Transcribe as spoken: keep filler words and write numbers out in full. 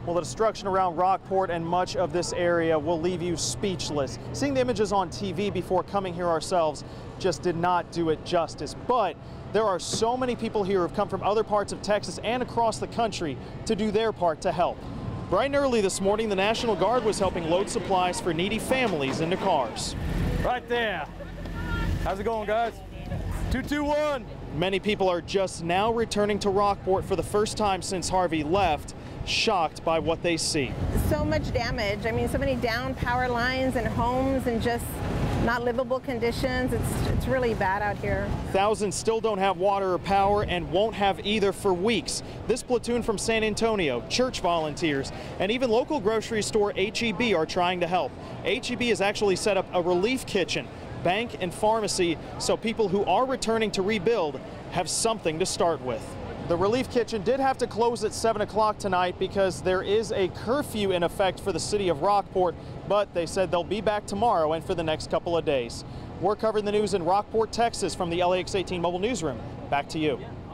Well, the destruction around Rockport and much of this area will leave you speechless. Seeing the images on T V before coming here ourselves just did not do it justice. But there are so many people here who have come from other parts of Texas and across the country to do their part to help. Bright and early this morning, the National Guard was helping load supplies for needy families into cars. Right there. How's it going, guys? two two one. Many people are just now returning to Rockport for the first time since Harvey left, shocked by what they see. So much damage. I mean, so many down power lines and homes and just not livable conditions. It's, it's really bad out here. Thousands still don't have water or power and won't have either for weeks. This platoon from San Antonio, church volunteers, and even local grocery store H E B are trying to help. H E B has actually set up a relief kitchen, bank and pharmacy, so people who are returning to rebuild have something to start with. The relief kitchen did have to close at seven o'clock tonight because there is a curfew in effect for the city of Rockport, but they said they'll be back tomorrow and for the next couple of days. We're covering the news in Rockport, Texas from the L A X eighteen Mobile Newsroom. Back to you.